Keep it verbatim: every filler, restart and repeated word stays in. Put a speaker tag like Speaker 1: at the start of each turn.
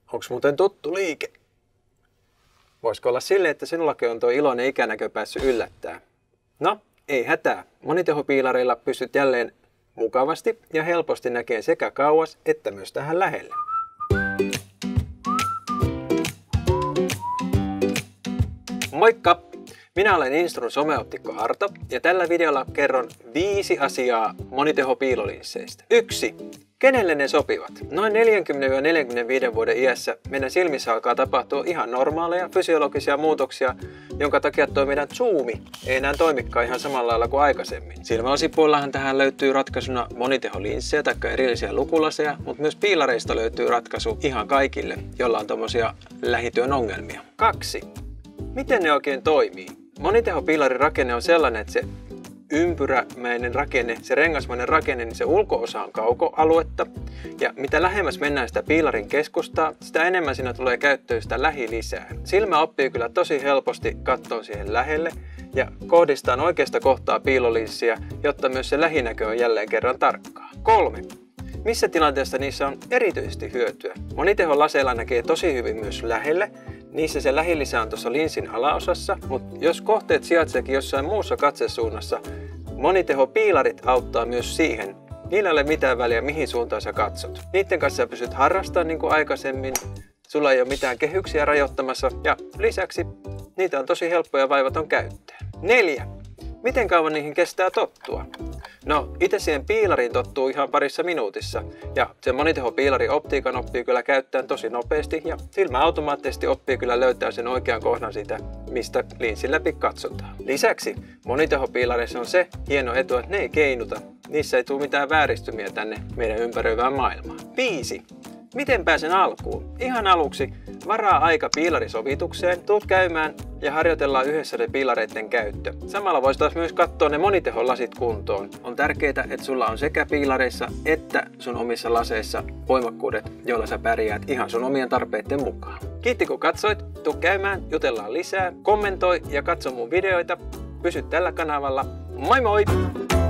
Speaker 1: Onks muuten tuttu liike? Voisiko olla silleen, että sinullakin on tuo iloinen ikänäkö päässyt yllättää? No, ei hätää. Monitehopiilareilla pystyt jälleen mukavasti ja helposti näkemään sekä kauas että myös tähän lähelle. Moikka! Minä olen Instrun someoptikko Arto ja tällä videolla kerron viisi asiaa monitehopiilolinsseistä. yksi. Kenelle ne sopivat? Noin neljäkymmentä neljäkymmentäviisi vuoden iässä meidän silmissä alkaa tapahtua ihan normaaleja fysiologisia muutoksia, jonka takia tuo meidän zoomi ei enää toimikaan ihan samalla lailla kuin aikaisemmin. Silmäosipuolellahan tähän löytyy ratkaisuna moniteholinssejä tai erillisiä lukulaseja, mutta myös piilareista löytyy ratkaisu ihan kaikille, joilla on tommosia lähityön ongelmia. kaksi. Miten ne oikein toimii? Monitehopiilarin rakenne on sellainen, että se ympyrämäinen rakenne, se rengasmainen rakenne, niin se ulko-osa on kaukoaluetta. Ja mitä lähemmäs mennään sitä piilarin keskustaa, sitä enemmän siinä tulee käyttöön sitä lähilisää. Silmä oppii kyllä tosi helposti kattoon siihen lähelle ja kohdistaa oikeasta kohtaa piilolinssiä, jotta myös se lähinäkö on jälleen kerran tarkkaa. kolme. Missä tilanteessa niissä on erityisesti hyötyä? Moniteholaseilla näkee tosi hyvin myös lähelle. Niissä se lähilisä on tuossa linssin alaosassa, mutta jos kohteet sijaitseekin jossain muussa katsesuunnassa, monitehopiilarit auttaa myös siihen. Niillä ei ole mitään väliä, mihin suuntaan sä katsot. Niiden kanssa sä pystyt harrastamaan niin kuin aikaisemmin, sulla ei ole mitään kehyksiä rajoittamassa ja lisäksi niitä on tosi helppo ja vaivaton käyttää. neljä. Miten kauan niihin kestää tottua? No, itse siihen piilariin tottuu ihan parissa minuutissa ja se monitehopiilari optiikan oppii kyllä käyttämään tosi nopeasti ja silmä automaattisesti oppii kyllä löytää sen oikean kohdan siitä, mistä linssin läpi katsotaan. Lisäksi monitehopiilareissa on se hieno etu, että ne ei keinuta. Niissä ei tule mitään vääristymiä tänne meidän ympäröivään maailmaan. viisi. Miten pääsen alkuun? Ihan aluksi varaa aika piilarisovitukseen, tuut käymään ja harjoitellaan yhdessä ne piilareiden käyttö. Samalla voisi taas myös katsoa ne moniteholasit kuntoon. On tärkeää, että sulla on sekä piilareissa että sun omissa laseissa voimakkuudet, joilla sä pärjäät ihan sun omien tarpeiden mukaan. Kiitti kun katsoit, tuu käymään, jutellaan lisää, kommentoi ja katso mun videoita. Pysy tällä kanavalla. Moi moi!